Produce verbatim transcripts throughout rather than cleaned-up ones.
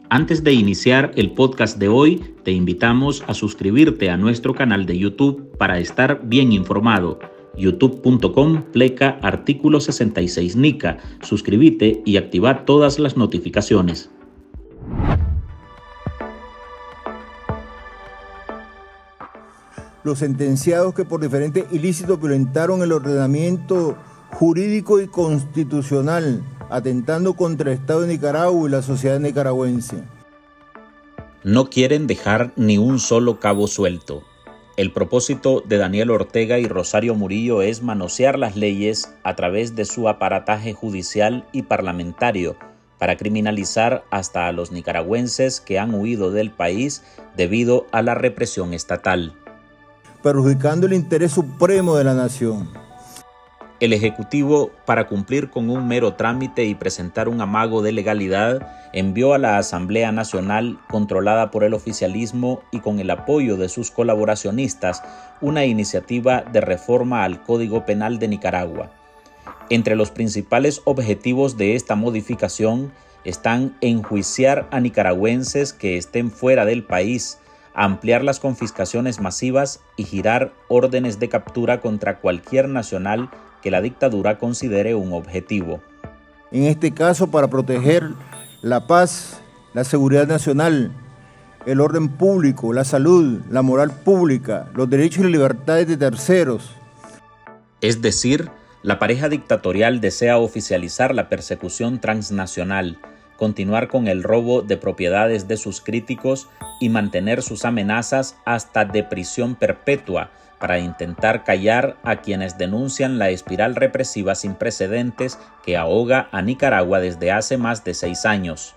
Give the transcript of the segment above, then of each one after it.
Antes de iniciar el podcast de hoy, te invitamos a suscribirte a nuestro canal de YouTube para estar bien informado. youtube punto com pleca artículo sesenta y seis Nica. Suscríbete y activa todas las notificaciones. Los sentenciados que por diferentes ilícitos violentaron el ordenamiento jurídico y constitucional, atentando contra el Estado de Nicaragua y la sociedad nicaragüense. No quieren dejar ni un solo cabo suelto. El propósito de Daniel Ortega y Rosario Murillo es manosear las leyes a través de su aparataje judicial y parlamentario para criminalizar hasta a los nicaragüenses que han huido del país debido a la represión estatal, perjudicando el interés supremo de la nación. El Ejecutivo, para cumplir con un mero trámite y presentar un amago de legalidad, envió a la Asamblea Nacional, controlada por el oficialismo y con el apoyo de sus colaboracionistas, una iniciativa de reforma al Código Penal de Nicaragua. Entre los principales objetivos de esta modificación están enjuiciar a nicaragüenses que estén fuera del país, ampliar las confiscaciones masivas y girar órdenes de captura contra cualquier nacional que la dictadura considere un objetivo. En este caso, para proteger la paz, la seguridad nacional, el orden público, la salud, la moral pública, los derechos y libertades de terceros. Es decir, la pareja dictatorial desea oficializar la persecución transnacional, continuar con el robo de propiedades de sus críticos y mantener sus amenazas hasta de prisión perpetua para intentar callar a quienes denuncian la espiral represiva sin precedentes que ahoga a Nicaragua desde hace más de seis años.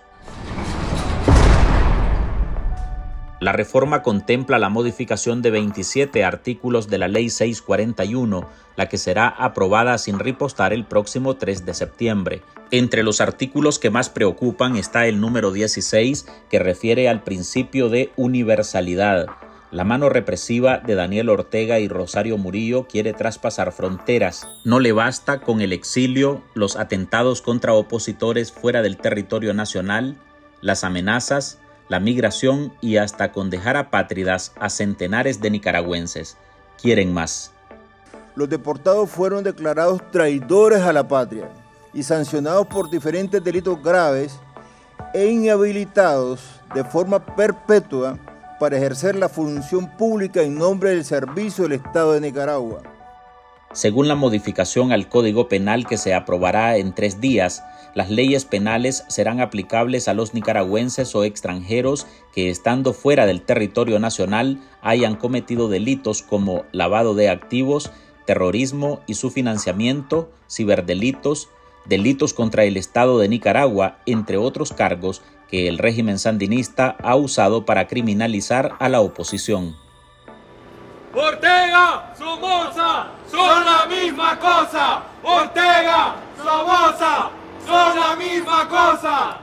La reforma contempla la modificación de veintisiete artículos de la Ley seiscientos cuarenta y uno, la que será aprobada sin ripostar el próximo tres de septiembre. Entre los artículos que más preocupan está el número dieciséis, que refiere al principio de universalidad. La mano represiva de Daniel Ortega y Rosario Murillo quiere traspasar fronteras. No le basta con el exilio, los atentados contra opositores fuera del territorio nacional, las amenazas, la migración y hasta con dejar apátridas a centenares de nicaragüenses. Quieren más. Los deportados fueron declarados traidores a la patria y sancionados por diferentes delitos graves e inhabilitados de forma perpetua para ejercer la función pública en nombre del servicio del Estado de Nicaragua. Según la modificación al Código Penal que se aprobará en tres días, las leyes penales serán aplicables a los nicaragüenses o extranjeros que, estando fuera del territorio nacional, hayan cometido delitos como lavado de activos, terrorismo y su financiamiento, ciberdelitos, delitos contra el Estado de Nicaragua, entre otros cargos que el régimen sandinista ha usado para criminalizar a la oposición. Ortega, Somoza, son la misma cosa. Ortega, Somoza, son la misma cosa.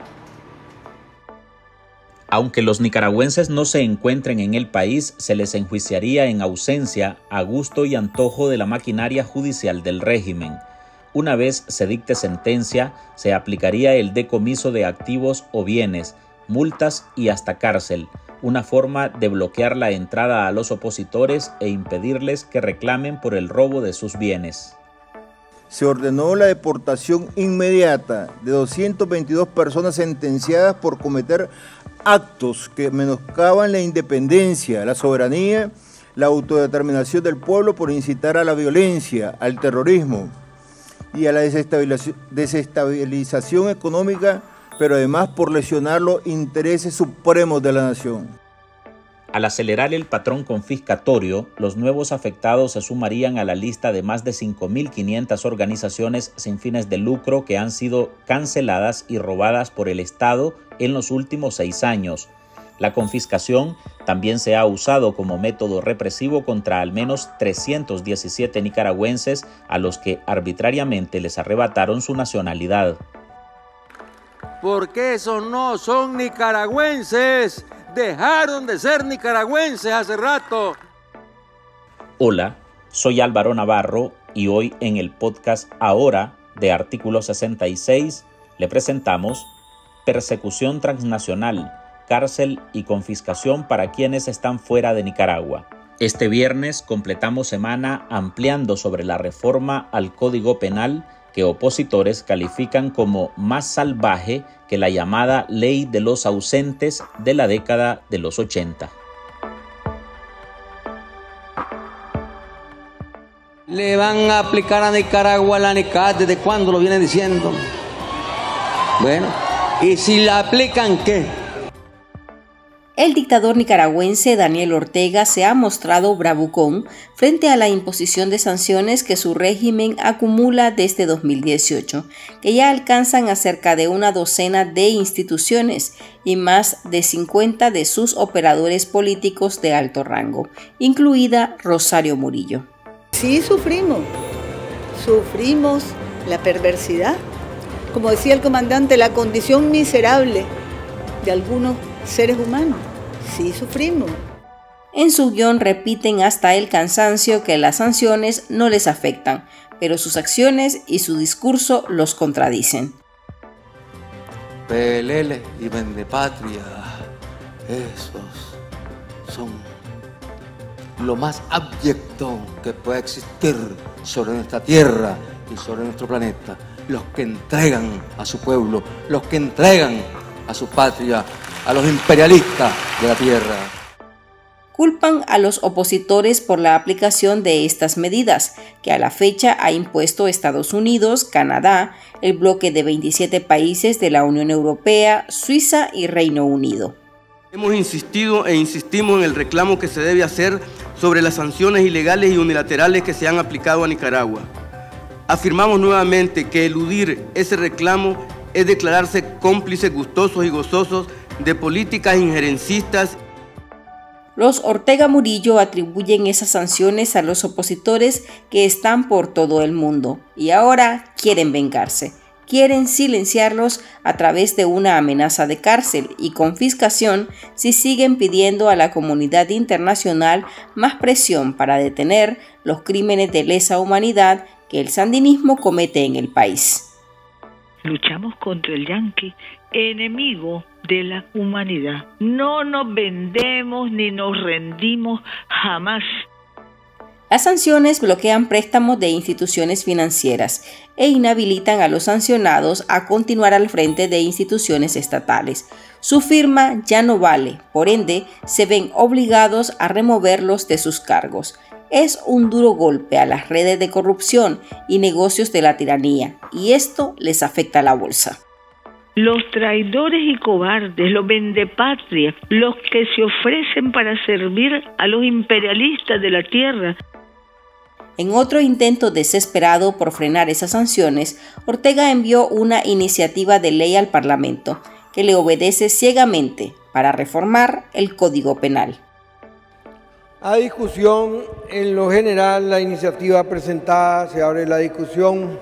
Aunque los nicaragüenses no se encuentren en el país, se les enjuiciaría en ausencia, a gusto y antojo de la maquinaria judicial del régimen. Una vez se dicte sentencia, se aplicaría el decomiso de activos o bienes, multas y hasta cárcel, una forma de bloquear la entrada a los opositores e impedirles que reclamen por el robo de sus bienes. Se ordenó la deportación inmediata de doscientas veintidós personas sentenciadas por cometer actos que menoscaban la independencia, la soberanía, la autodeterminación del pueblo, por incitar a la violencia, al terrorismo y a la desestabilización, desestabilización económica, pero además por lesionar los intereses supremos de la nación. Al acelerar el patrón confiscatorio, los nuevos afectados se sumarían a la lista de más de cinco mil quinientas organizaciones sin fines de lucro que han sido canceladas y robadas por el Estado en los últimos seis años. La confiscación también se ha usado como método represivo contra al menos trescientos diecisiete nicaragüenses a los que arbitrariamente les arrebataron su nacionalidad. Porque esos no son nicaragüenses. Dejaron de ser nicaragüenses hace rato. Hola, soy Álvaro Navarro y hoy en el podcast Ahora de Artículo sesenta y seis le presentamos Persecución transnacional, cárcel y confiscación para quienes están fuera de Nicaragua. Este viernes completamos semana ampliando sobre la reforma al Código Penal que opositores califican como más salvaje que la llamada Ley de los Ausentes de la década de los ochenta. Le van a aplicar a Nicaragua la NICAD, ¿desde cuándo lo vienen diciendo? Bueno, ¿y si la aplican qué? El dictador nicaragüense Daniel Ortega se ha mostrado bravucón frente a la imposición de sanciones que su régimen acumula desde dos mil dieciocho, que ya alcanzan a cerca de una docena de instituciones y más de cincuenta de sus operadores políticos de alto rango, incluida Rosario Murillo. Sí, sufrimos, sufrimos la perversidad, como decía el comandante, la condición miserable de algunos seres humanos. Sí, sufrimos. En su guión repiten hasta el cansancio que las sanciones no les afectan, pero sus acciones y su discurso los contradicen. P L L y Vendepatria, esos son lo más abyecto que puede existir sobre nuestra tierra y sobre nuestro planeta. Los que entregan a su pueblo, los que entregan a su patria, a los imperialistas de la tierra. Culpan a los opositores por la aplicación de estas medidas, que a la fecha ha impuesto Estados Unidos, Canadá, el bloque de veintisiete países de la Unión Europea, Suiza y Reino Unido. Hemos insistido e insistimos en el reclamo que se debe hacer sobre las sanciones ilegales y unilaterales que se han aplicado a Nicaragua. Afirmamos nuevamente que eludir ese reclamo es declararse cómplices gustosos y gozosos de políticas injerencistas. Los Ortega Murillo atribuyen esas sanciones a los opositores que están por todo el mundo y ahora quieren vengarse. Quieren silenciarlos a través de una amenaza de cárcel y confiscación si siguen pidiendo a la comunidad internacional más presión para detener los crímenes de lesa humanidad que el sandinismo comete en el país. Luchamos contra el yanqui, enemigo de la humanidad. No nos vendemos ni nos rendimos jamás. Las sanciones bloquean préstamos de instituciones financieras e inhabilitan a los sancionados a continuar al frente de instituciones estatales. Su firma ya no vale, por ende, se ven obligados a removerlos de sus cargos. Es un duro golpe a las redes de corrupción y negocios de la tiranía, y esto les afecta a la bolsa. Los traidores y cobardes, los vendepatrias, los que se ofrecen para servir a los imperialistas de la tierra. En otro intento desesperado por frenar esas sanciones, Ortega envió una iniciativa de ley al Parlamento que le obedece ciegamente para reformar el Código Penal. A discusión, en lo general, la iniciativa presentada, se abre la discusión.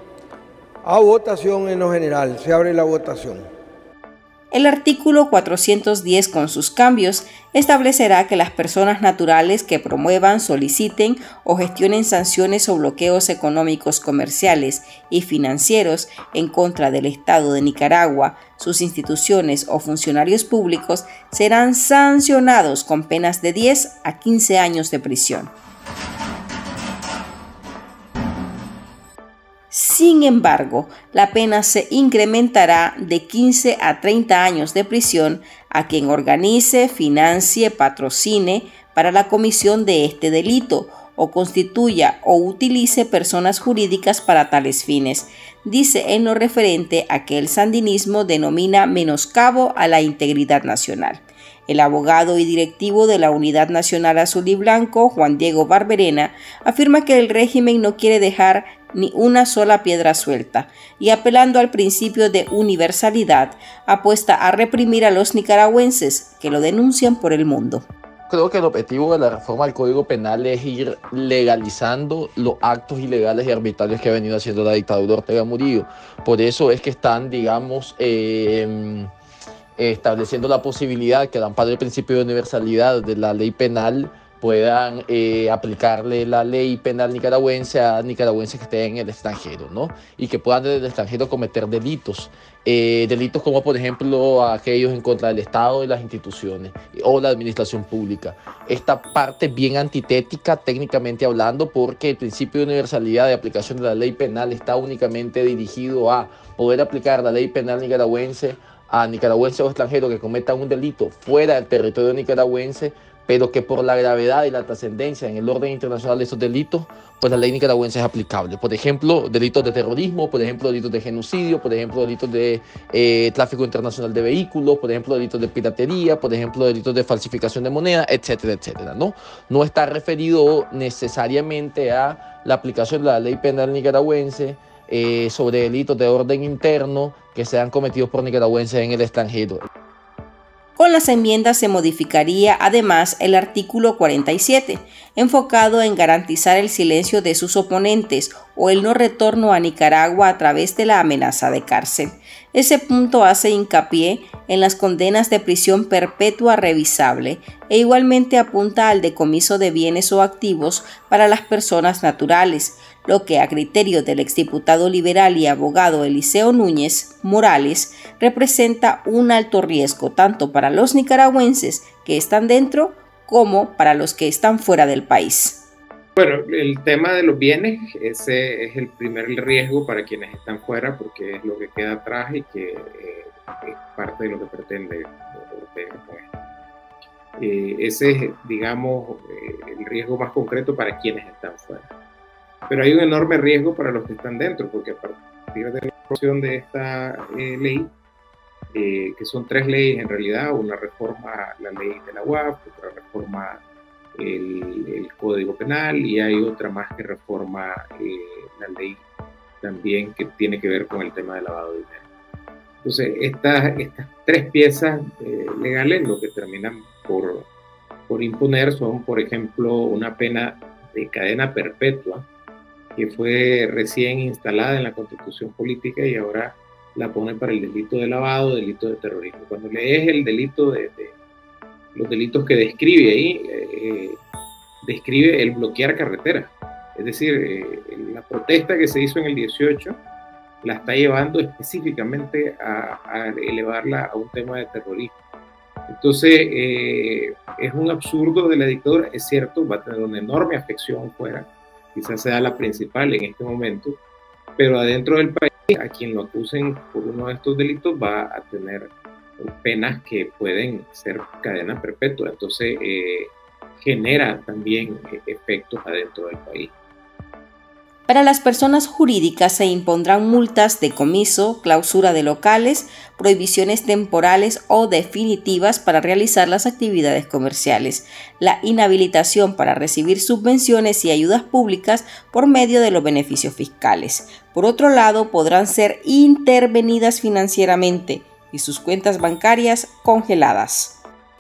A votación, en lo general, se abre la votación. El artículo cuatrocientos diez con sus cambios establecerá que las personas naturales que promuevan, soliciten o gestionen sanciones o bloqueos económicos, comerciales y financieros en contra del Estado de Nicaragua, sus instituciones o funcionarios públicos serán sancionados con penas de diez a quince años de prisión. Sin embargo, la pena se incrementará de quince a treinta años de prisión a quien organice, financie, patrocine para la comisión de este delito o constituya o utilice personas jurídicas para tales fines, dice en lo referente a que el sandinismo denomina menoscabo a la integridad nacional. El abogado y directivo de la Unidad Nacional Azul y Blanco, Juan Diego Barberena, afirma que el régimen no quiere dejar ni una sola piedra suelta y, apelando al principio de universalidad, apuesta a reprimir a los nicaragüenses que lo denuncian por el mundo. Creo que el objetivo de la reforma al Código Penal es ir legalizando los actos ilegales y arbitrarios que ha venido haciendo la dictadura de Ortega Murillo. Por eso es que están, digamos, eh, estableciendo la posibilidad que al amparo del principio de universalidad de la ley penal puedan eh, aplicarle la ley penal nicaragüense a nicaragüenses que estén en el extranjero, ¿no? Y que puedan desde el extranjero cometer delitos. Eh, delitos como, por ejemplo, aquellos en contra del Estado y las instituciones o la administración pública. Esta parte bien antitética, técnicamente hablando, porque el principio de universalidad de aplicación de la ley penal está únicamente dirigido a poder aplicar la ley penal nicaragüense a nicaragüenses o extranjeros que cometan un delito fuera del territorio nicaragüense, pero que por la gravedad y la trascendencia en el orden internacional de esos delitos, pues la ley nicaragüense es aplicable. Por ejemplo, delitos de terrorismo, por ejemplo, delitos de genocidio, por ejemplo, delitos de eh, tráfico internacional de vehículos, por ejemplo, delitos de piratería, por ejemplo, delitos de falsificación de moneda, etcétera, etcétera, ¿no? No está referido necesariamente a la aplicación de la ley penal nicaragüense eh, sobre delitos de orden interno que sean cometidos por nicaragüenses en el extranjero. Con las enmiendas se modificaría además el artículo cuarenta y siete, enfocado en garantizar el silencio de sus oponentes o el no retorno a Nicaragua a través de la amenaza de cárcel. Ese punto hace hincapié en las condenas de prisión perpetua revisable e igualmente apunta al decomiso de bienes o activos para las personas naturales, lo que a criterio del exdiputado liberal y abogado Eliseo Núñez Morales representa un alto riesgo tanto para los nicaragüenses que están dentro como para los que están fuera del país. Bueno, el tema de los bienes, ese es el primer riesgo para quienes están fuera, porque es lo que queda atrás y que eh, es parte de lo que pretende Ortega con esto. Eh, ese es, digamos, eh, el riesgo más concreto para quienes están fuera. Pero hay un enorme riesgo para los que están dentro, porque a partir de la aprobación de esta eh, ley, eh, que son tres leyes en realidad, una reforma a la ley de la U A P, otra reforma El, el Código Penal y hay otra más que reforma eh, la ley también que tiene que ver con el tema del lavado de dinero. Entonces, estas, estas tres piezas eh, legales lo que terminan por, por imponer son, por ejemplo, una pena de cadena perpetua que fue recién instalada en la Constitución Política y ahora la pone para el delito de lavado, delito de terrorismo. Cuando lees el delito de, de los delitos que describe ahí, eh, describe el bloquear carreteras. Es decir, eh, la protesta que se hizo en el dieciocho la está llevando específicamente a, a elevarla a un tema de terrorismo. Entonces, eh, es un absurdo de la dictadura. Es cierto, va a tener una enorme afección fuera, quizás sea la principal en este momento, pero adentro del país, a quien lo acusen por uno de estos delitos va a tener penas que pueden ser cadena perpetua. Entonces eh, genera también efectos adentro del país. Para las personas jurídicas se impondrán multas, decomiso, clausura de locales, prohibiciones temporales o definitivas para realizar las actividades comerciales, la inhabilitación para recibir subvenciones y ayudas públicas por medio de los beneficios fiscales. Por otro lado, podrán ser intervenidas financieramente y sus cuentas bancarias congeladas.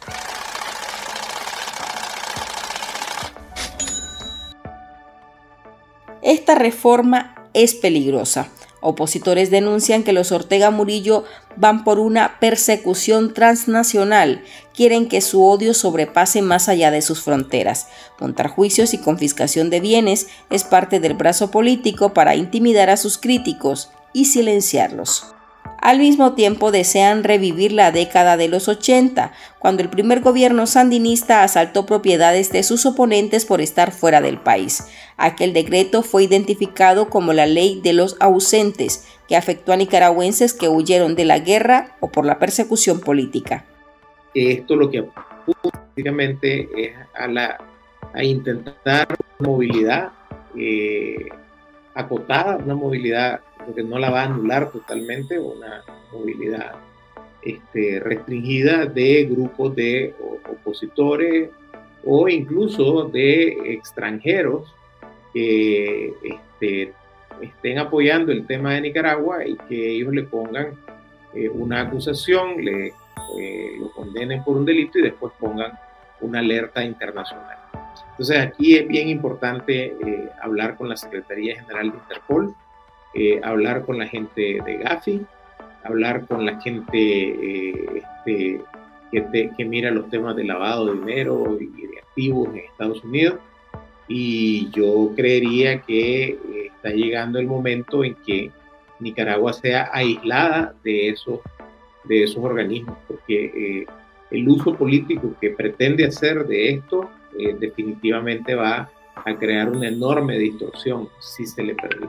Esta reforma es peligrosa. Opositores denuncian que los Ortega Murillo van por una persecución transnacional. Quieren que su odio sobrepase más allá de sus fronteras. Montar juicios y confiscación de bienes es parte del brazo político para intimidar a sus críticos y silenciarlos. Al mismo tiempo desean revivir la década de los ochenta, cuando el primer gobierno sandinista asaltó propiedades de sus oponentes por estar fuera del país. Aquel decreto fue identificado como la ley de los ausentes, que afectó a nicaragüenses que huyeron de la guerra o por la persecución política. Esto lo que apunta básicamente es a, la, a intentar una movilidad eh, acotada, una movilidad porque no la va a anular totalmente, una movilidad este, restringida de grupos de opositores o incluso de extranjeros que este, estén apoyando el tema de Nicaragua y que ellos le pongan eh, una acusación, le, eh, lo condenen por un delito y después pongan una alerta internacional. Entonces aquí es bien importante eh, hablar con la Secretaría General de Interpol, Eh, hablar con la gente de Gafi, hablar con la gente eh, este, que, te, que mira los temas de lavado de dinero y de activos en Estados Unidos, y yo creería que eh, está llegando el momento en que Nicaragua sea aislada de esos, de esos organismos, porque eh, el uso político que pretende hacer de esto eh, definitivamente va a crear una enorme distorsión si se le permite.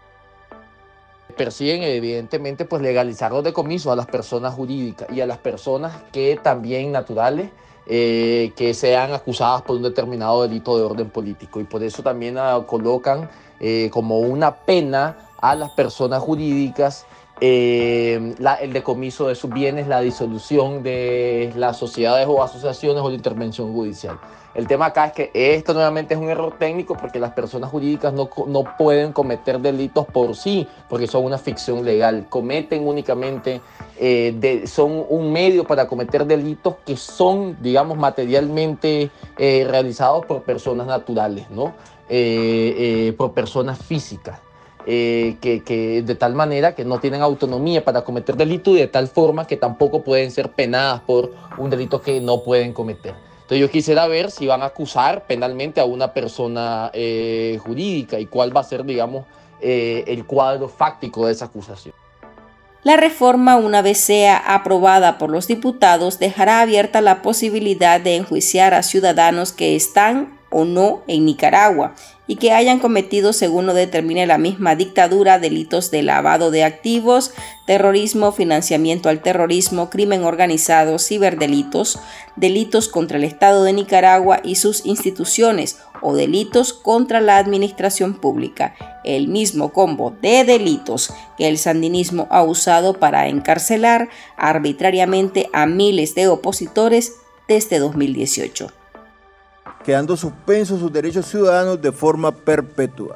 Persiguen evidentemente pues legalizar los decomisos a las personas jurídicas y a las personas que también naturales eh, que sean acusadas por un determinado delito de orden político, y por eso también uh, colocan eh, como una pena a las personas jurídicas eh, la, el decomiso de sus bienes, la disolución de las sociedades o asociaciones o la intervención judicial. El tema acá es que esto nuevamente es un error técnico, porque las personas jurídicas no, no pueden cometer delitos por sí, porque son una ficción legal. Cometen únicamente, eh, de, son un medio para cometer delitos que son, digamos, materialmente eh, realizados por personas naturales, ¿no? Eh, eh, por personas físicas. Eh, que, que de tal manera que no tienen autonomía para cometer delitos, y de tal forma que tampoco pueden ser penadas por un delito que no pueden cometer. Entonces yo quisiera ver si van a acusar penalmente a una persona eh, jurídica, y cuál va a ser, digamos, eh, el cuadro fáctico de esa acusación. La reforma, una vez sea aprobada por los diputados, dejará abierta la posibilidad de enjuiciar a ciudadanos que están o no en Nicaragua y que hayan cometido, según lo determine la misma dictadura, delitos de lavado de activos, terrorismo, financiamiento al terrorismo, crimen organizado, ciberdelitos, delitos contra el Estado de Nicaragua y sus instituciones, o delitos contra la administración pública, el mismo combo de delitos que el sandinismo ha usado para encarcelar arbitrariamente a miles de opositores desde dos mil dieciocho. Quedando suspensos sus derechos ciudadanos de forma perpetua.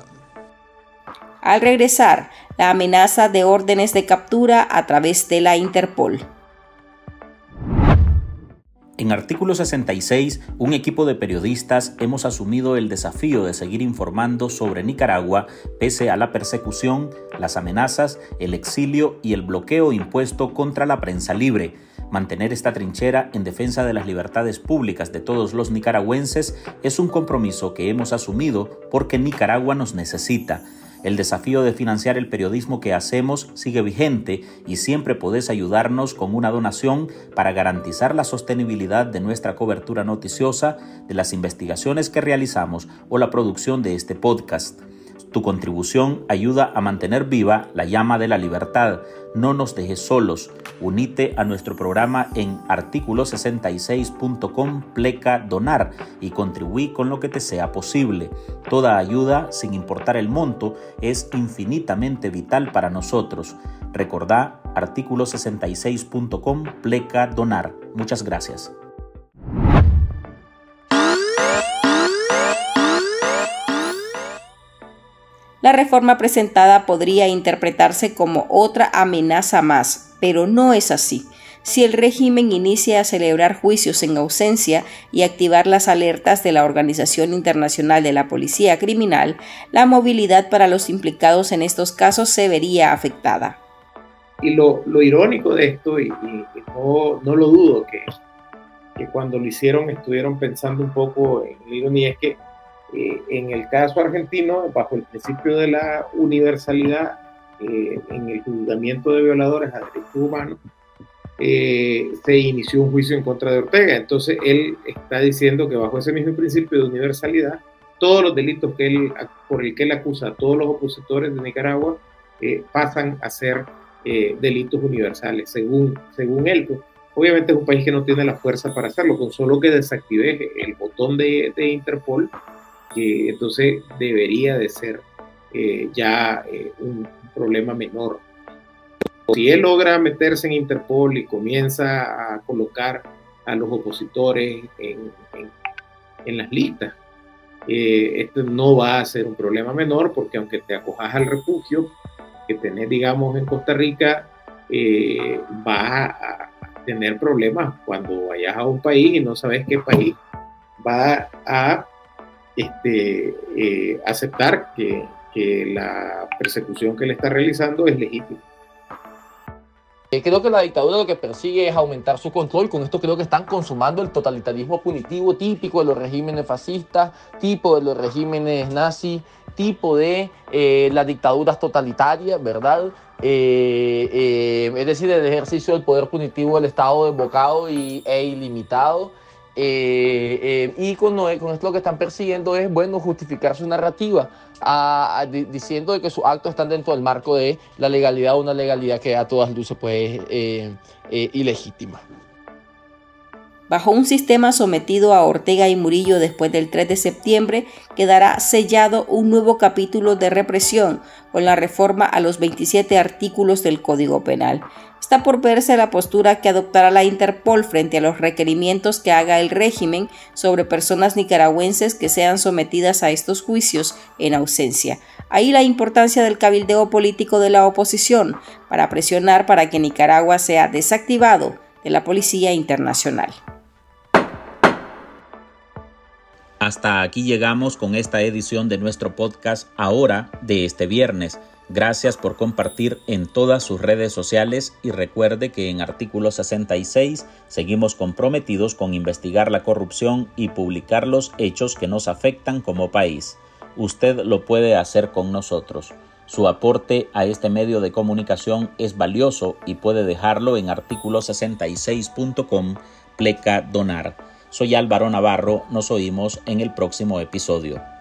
Al regresar, la amenaza de órdenes de captura a través de la Interpol. En Artículo sesenta y seis, un equipo de periodistas hemos asumido el desafío de seguir informando sobre Nicaragua pese a la persecución, las amenazas, el exilio y el bloqueo impuesto contra la prensa libre. Mantener esta trinchera en defensa de las libertades públicas de todos los nicaragüenses es un compromiso que hemos asumido porque Nicaragua nos necesita. El desafío de financiar el periodismo que hacemos sigue vigente, y siempre podés ayudarnos con una donación para garantizar la sostenibilidad de nuestra cobertura noticiosa, de las investigaciones que realizamos o la producción de este podcast. Tu contribución ayuda a mantener viva la llama de la libertad. No nos dejes solos. Unite a nuestro programa en artículo sesenta y seis punto com pleca donar y contribuí con lo que te sea posible. Toda ayuda, sin importar el monto, es infinitamente vital para nosotros. Recordá artículo sesenta y seis punto com pleca donar. Muchas gracias. La reforma presentada podría interpretarse como otra amenaza más, pero no es así. Si el régimen inicia a celebrar juicios en ausencia y activar las alertas de la Organización Internacional de la Policía Criminal, la movilidad para los implicados en estos casos se vería afectada. Y lo, lo irónico de esto, y, y, y no, no lo dudo, que, que cuando lo hicieron estuvieron pensando un poco en la ironía, es que Eh, en el caso argentino, bajo el principio de la universalidad, eh, en el juzgamiento de violadores a derechos humanos, eh, se inició un juicio en contra de Ortega. Entonces él está diciendo que bajo ese mismo principio de universalidad, todos los delitos que él, por el que él acusa a todos los opositores de Nicaragua eh, pasan a ser eh, delitos universales, según, según él. Obviamente es un país que no tiene la fuerza para hacerlo, con solo que desactive el botón de, de Interpol, que entonces debería de ser eh, ya eh, un problema menor. Si él logra meterse en Interpol y comienza a colocar a los opositores en, en, en las listas, eh, esto no va a ser un problema menor, porque aunque te acojas al refugio que tenés, digamos, en Costa Rica, eh, vas a tener problemas cuando vayas a un país y no sabes qué país va a Este, eh, aceptar que, que la persecución que le está realizando es legítima. Eh, creo que la dictadura lo que persigue es aumentar su control. Con esto creo que están consumando el totalitarismo punitivo típico de los regímenes fascistas, tipo de los regímenes nazis, tipo de eh, las dictaduras totalitarias, ¿verdad? Eh, eh, es decir, el ejercicio del poder punitivo del Estado desbocado y, e ilimitado. Eh, eh, y con, con esto lo que están persiguiendo es, bueno, justificar su narrativa, a, a, di, diciendo de que sus actos están dentro del marco de la legalidad, una legalidad que a todas luces pues, eh, eh, ilegítima. Bajo un sistema sometido a Ortega y Murillo después del tres de septiembre, quedará sellado un nuevo capítulo de represión con la reforma a los veintisiete artículos del Código Penal. Está por verse la postura que adoptará la Interpol frente a los requerimientos que haga el régimen sobre personas nicaragüenses que sean sometidas a estos juicios en ausencia. Ahí la importancia del cabildeo político de la oposición para presionar para que Nicaragua sea desactivado de la Policía Internacional. Hasta aquí llegamos con esta edición de nuestro podcast Ahora de este viernes. Gracias por compartir en todas sus redes sociales y recuerde que en Artículo sesenta y seis seguimos comprometidos con investigar la corrupción y publicar los hechos que nos afectan como país. Usted lo puede hacer con nosotros. Su aporte a este medio de comunicación es valioso y puede dejarlo en artículo sesenta y seis punto com, pleca donar. Soy Álvaro Navarro, nos oímos en el próximo episodio.